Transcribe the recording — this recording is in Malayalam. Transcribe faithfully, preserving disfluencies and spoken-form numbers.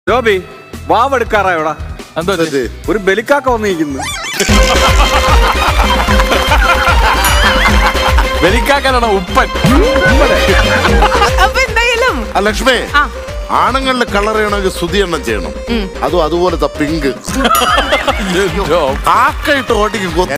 ജോബി വാവെടുക്കാറായോടാ. എന്താ ഒരു ബലിക്കാക്ക വന്നിരിക്കുന്നു. ബലിക്കാക്കാനാണോ ഉപ്പൻ? അപ്പൊ എന്തായാലും ലക്ഷ്മി ആണുങ്ങളുടെ കളർ ചെയ്യണമെങ്കിൽ സ്തുതി എണ്ണം ചെയ്യണം. അതും അതുപോലത്തെ പിങ്ക് കാക്കയിട്ട് ഓട്ടിക്ക്